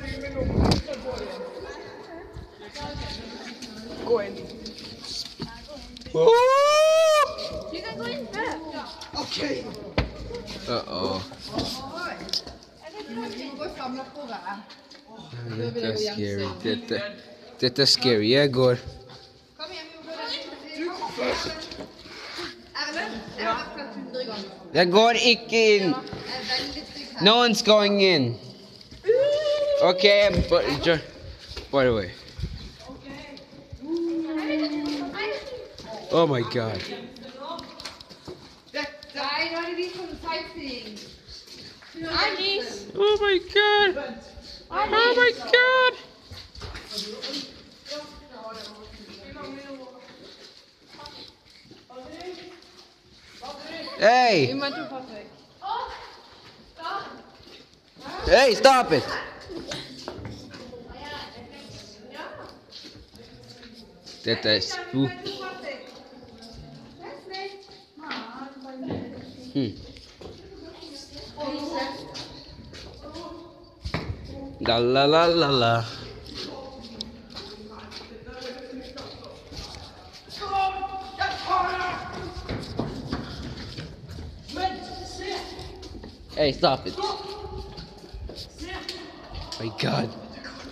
Gå in. You can go in there. Okay. Uh-oh. Dette er scary. Dette er scary. Jeg går. Jeg går ikke inn. No one's going in. Okay, by the way. Oh my god. Oh my god. Oh my god. Hey. Hey, stop it. Dette er spooky. La la la la la. Hey, stop it. My god.